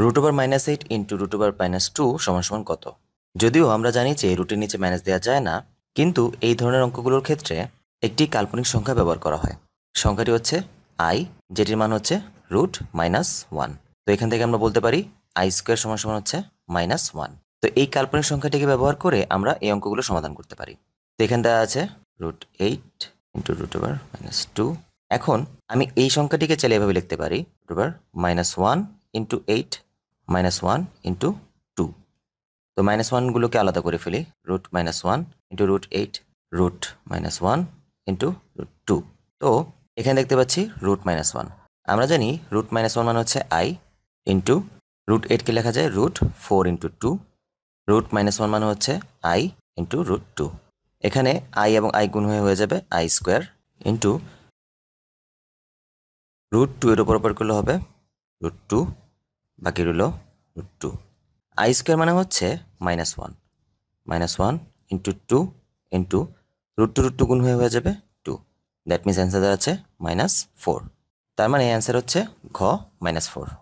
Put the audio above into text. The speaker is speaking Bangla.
√8 ইন্টু √2 সমান সমান কত? যদিও আমরা জানি যে রুটের নিচে মাইনাস দেওয়া যায় না, কিন্তু এই ধরনের অঙ্কগুলোর ক্ষেত্রে একটি কাল্পনিক সংখ্যা ব্যবহার করা হয়। সংখ্যাটি হচ্ছে i, যেটির মান হচ্ছে √-1। তো এখান থেকে আমরা বলতে পারি i² সমান সমান হচ্ছে -1। তো এই কাল্পনিক সংখ্যাটিকে ব্যবহার করে আমরা এই অঙ্কগুলো সমাধান করতে পারি। তো এখানে দেওয়া আছে √8 ইন্টু √2। এখন আমি এই সংখ্যাটিকে চাইলে এভাবে লিখতে পারি √-1 ইন্টু 8 -1 ইন্টু 2। তো -1 গুলোকে আলাদা করে ফেলি, √-1 ইন্টু √8 √-1 ইন্টু √2। তো এখানে দেখতে পাচ্ছি √-1। আমরা জানি √-1 মানে হচ্ছে i ইন্টু √8কে লেখা যায় √4 ইন্টু 2। √-1 মানে হচ্ছে i ইন্টু √2। এখানে i এবং i গুণ হয়ে যাবে i² ইন্টু √2 এর উপর করলে হবে √2, বাকি রইল √2। i² মানে হচ্ছে -1 ইন্টু 2 ইন্টু √2 গুণ হয়ে যাবে 2। দ্যাট মিনস অ্যান্সার আছে -4। তার মানে অ্যান্সার হচ্ছে ঘ -4।